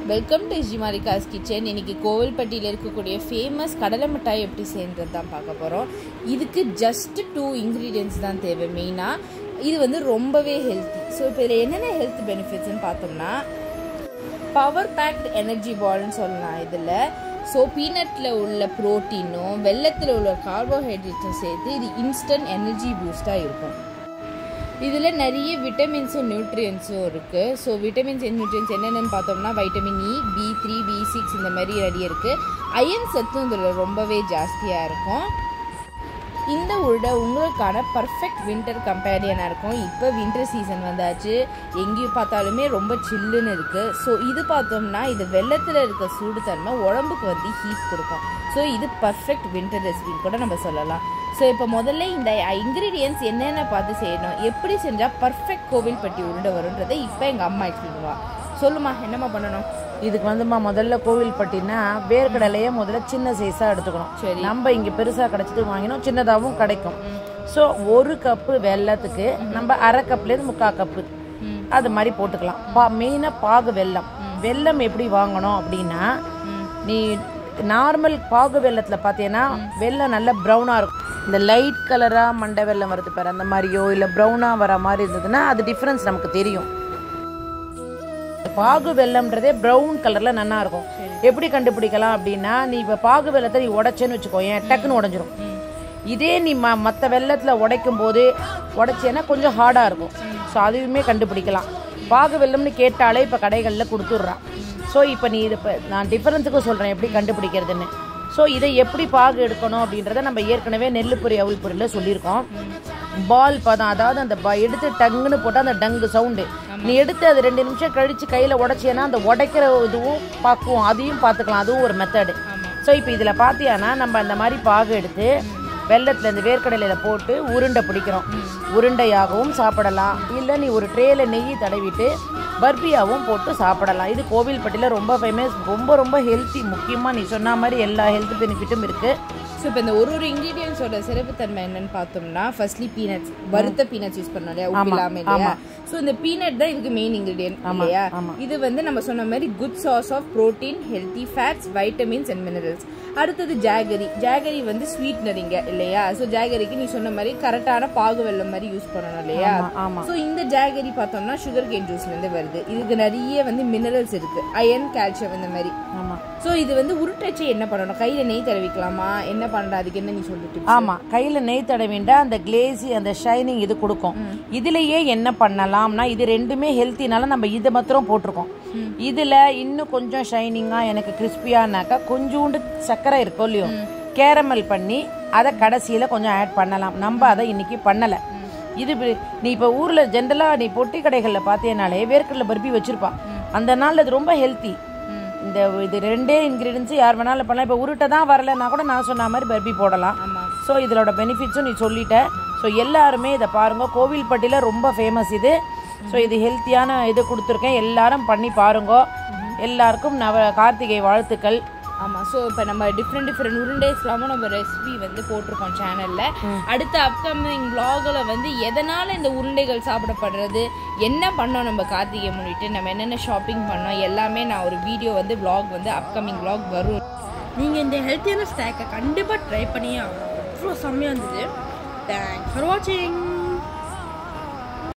Welcome to ஜிமாரிகாஸ் kitchen. இன்றைக்கி கோவில்பட்டியில் இருக்கக்கூடிய ஃபேமஸ் கடலை மிட்டாய் எப்படி செய்கிறது தான் பார்க்க போகிறோம். இதுக்கு ஜஸ்ட் 2 இன்க்ரீடியன்ட்ஸ் தான் தேவை மெயினாக. இது வந்து ரொம்பவே ஹெல்த்தி. ஸோ இப்போ இதில் என்னென்ன ஹெல்த் பெனிஃபிட்ஸ்ன்னு பார்த்தோம்னா, பவர் பேக்டு எனர்ஜி பால்னு சொல்லலாம் இதில். ஸோ பீனட்டில் உள்ள ப்ரோட்டீனும் வெள்ளத்தில் உள்ள கார்போஹைட்ரேட்டும் சேர்த்து இது இன்ஸ்டன்ட் எனர்ஜி பூஸ்டாக இருக்கும். இதில் நிறைய விட்டமின்ஸும் நியூட்ரியன்ஸும் இருக்குது. ஸோ விட்டமின்ஸ் அண்ட் நியூட்ரியன்ஸ் என்னென்னு பார்த்தோம்னா, வைட்டமின் இ, B3, B6 இந்த மாதிரி நிறைய இருக்குது. அயன் சத்தும் இதில் ரொம்பவே ஜாஸ்தியாக இருக்கும். இந்த உருண்டை உங்களுக்கான பர்ஃபெக்ட் வின்டர் கம்பேனியனாக இருக்கும். இப்போ வின்டர் சீசன் வந்தாச்சு, எங்கேயும் பார்த்தாலுமே ரொம்ப சில்லுன்னு இருக்குது. ஸோ இது பார்த்தோம்னா இது வெள்ளத்தில் இருக்க சூடு தன்மை உடம்புக்கு வந்து ஹீட் கொடுக்கும். ஸோ இது பர்ஃபெக்ட் வின்டர் ரெசிபின்னு கூட நம்ம சொல்லலாம். ஸோ இப்போ முதல்ல இந்த இன்க்ரீடியன்ஸ் என்னென்ன பார்த்து செய்யணும், எப்படி செஞ்சால் பர்ஃபெக்ட் கோவில்பட்டி உருண்டை வரும்ன்றதை இப்போ எங்கள் அம்மா எக்ஸ்பிளைன் பண்ணுவா. சொல்லுமா, என்னம்மா பண்ணணும்? இதுக்கு வந்துமா முதல்ல கோவில்பட்டினா வேர்க்கடலையே முதல்ல சின்ன சைஸாக எடுத்துக்கணும். சரி, நம்ம இங்கே பெருசாக கிடைச்சது வாங்கினோம், சின்னதாகவும் கிடைக்கும். ஸோ 1 கப்பு வெல்லத்துக்கு நம்ம அரை கப்லேருந்து 3/4 கப்பு அது மாதிரி போட்டுக்கலாம். மெயினாக பாகு வெல்லம். வெல்லம் எப்படி வாங்கணும் அப்படின்னா, நீ நார்மல் பாகு வெள்ளத்தில் பார்த்தீங்கன்னா வெல்லம் நல்லா ப்ரௌனாக இருக்கும். இந்த லைட் கலராக மண்டை வெல்லம் வருது பாரு, அந்த மாதிரியோ இல்லை ப்ரௌனாக வர மாதிரி இருந்ததுன்னா அது டிஃப்ரென்ஸ் நமக்கு தெரியும். பாகு வெல்லம்ன்றதே ப்ரௌன் கலரில் நல்லா இருக்கும். எப்படி கண்டுபிடிக்கலாம் அப்படின்னா, நீ இப்போ பாகு வெல்லத்தை நீ உடைச்சேன்னு வச்சுக்கோ, ஏன் டக்குன்னு உடஞ்சிரும். இதே நீ மற்ற வெல்லத்தில் உடைக்கும் போது உடைச்சேன்னா கொஞ்சம் ஹார்டாக இருக்கும். ஸோ அதுவுமே கண்டுபிடிக்கலாம். பாகு வெல்லம்னு கேட்டாலே இப்போ கடைகளில் கொடுத்துட்றான். ஸோ இப்போ நீ இது இப்போ நான் டிஃபரன்ஸுக்கும் சொல்கிறேன் எப்படி கண்டுபிடிக்கிறதுன்னு. ஸோ இதை எப்படி பாகு எடுக்கணும் அப்படின்றத நம்ம ஏற்கனவே நெல்லுப்பொரி அவுள்பொரியில் சொல்லியிருக்கோம். பால் பதம், அதாவது அந்த எடுத்து டங்குன்னு போட்டால் அந்த டங்கு சவுண்டு, நீ எடுத்து அது 2 நிமிஷம் கழித்து கையில் உடைச்சேன்னா அந்த உடைக்கிற இதுவும் பார்க்குவோம், அதையும் பார்த்துக்கலாம். அதுவும் ஒரு மெத்தடு. ஸோ இப்போ இதில் பார்த்தியானா நம்ம அந்த மாதிரி பாகு எடுத்து வெள்ளத்தில் இந்த வேர்க்கடலையில் போட்டு உருண்டை பிடிக்கிறோம். உருண்டையாகவும் சாப்பிடலாம், இல்லை நீ ஒரு ட்ரேயில் நெய் தடவிட்டு பர்பியாவும் போட்டு சாப்பிடலாம். இது கோவில்பட்டியில் ரொம்ப ஃபேமஸ், ரொம்ப ரொம்ப ஹெல்த்தி. முக்கியமாக நீ சொன்ன மாதிரி எல்லா ஹெல்த் பெனிஃபிட்டும் இருக்குது. ஸோ இப்போ இந்த ஒரு இன்க்ரீடியன்ஸோட சிறப்புத்தன்மை என்னன்னு பார்த்தோம்னா, ஃபர்ஸ்ட்லி பீனட்ஸ், வறுத்த பீனட்ஸ் யூஸ் பண்ணோம் இல்லையா, உப்பு இல்லாமல் இல்லையா. ஸோ இந்த பீனட் தான் இதுக்கு மெயின் இன்க்ரீடியன்ட் இல்லையா. இது வந்து நம்ம சொன்ன மாதிரி good source of protein, healthy fats, vitamins and minerals. அடுத்தது ஜாகரி. ஜாகரி வந்து ஸ்வீட்னரிங்க இல்லையா. ஸோ ஜாகரிக்கு நீ சொன்ன மாதிரி கரெக்டான பாகு வெல்லம் மாதிரி யூஸ் பண்ணணும் இல்லையா. ஸோ இந்த ஜாகரி பார்த்தோம்னா சுகர் கேன் ஜூஸ்லேருந்து வருது. இதுக்கு நிறைய வந்து மினரல்ஸ் இருக்கு, அயன், கால்சியம் இந்த மாதிரி. ஸோ இது வந்து உருட்டச்சு என்ன பண்ணணும், கையில் நெய் தடவிக்கலாமா, என்ன பண்ணுற, அதுக்கு என்ன நீ சொல்லிட்டு? ஆமாம், கையில் நெய் தடவிண்டா அந்த கிளேசி அந்த ஷைனிங் இது கொடுக்கும். இதுலேயே என்ன பண்ணலாம்னா, இது ரெண்டுமே ஹெல்த்தினால நம்ம இதை மாத்திரம் போட்டிருக்கோம். இதில் இன்னும் கொஞ்சம் ஷைனிங்காக எனக்கு கிறிஸ்பியானாக்கா கொஞ்சோண்டு சர்க்கரை இருக்கும் இல்லையோ, கேரமல் பண்ணி அதை கடைசியில் கொஞ்சம் ஆட் பண்ணலாம். நம்ம அதை இன்னைக்கு பண்ணலை. இது நீ இப்போ ஊரில் ஜென்ரலாக நீ பொட்டி கடைகளில் பார்த்தேனாலே வேர்க்கடலை பர்பி வச்சுருப்பா. அந்த நாள் அது ரொம்ப ஹெல்த்தி. இது 2 இன்க்ரீடியன்ஸு யார் வேணாலும் பண்ணலாம். இப்போ உருட்டை தான் வரலைன்னா கூட நான் சொன்ன மாதிரி பர்பி போடலாம். ஸோ இதோட பெனிஃபிட்ஸும் நீ சொல்லிட்ட. ஸோ எல்லாருமே இதை பாருங்க, கோவில்பட்டியில் ரொம்ப ஃபேமஸ் இது. ஸோ இது ஹெல்த்தியான இது கொடுத்துருக்கேன், எல்லாரும் பண்ணி பாருங்க. எல்லாருக்கும் கார்த்திகை வாழ்த்துக்கள். ஆமாம். ஸோ இப்போ நம்ம டிஃப்ரெண்ட் உருண்டைஸ்லாமும் நம்ம ரெசிபி வந்து போட்டிருக்கோம் சேனலில். அடுத்த அப்கமிங் வ்ளாகில் வந்து எதனால் இந்த உருண்டைகள் சாப்பிடப்படுறது, என்ன பண்ணோம் நம்ம கார்த்திகை முன்னிட்டு, நம்ம என்னென்ன ஷாப்பிங் பண்ணோம் எல்லாமே நான் ஒரு வீடியோ வந்து வ்ளாக் வந்து அப்கமிங் வ்ளாக் வரும். நீங்கள் இந்த ஹெல்த்தியான ஸ்நாக்கை கண்டிப்பாக ட்ரை பண்ணியே ஆகணும். அவ்வளோ செம்மையாக இருந்தது. தேங்க்ஸ் ஃபார் வாட்சிங்.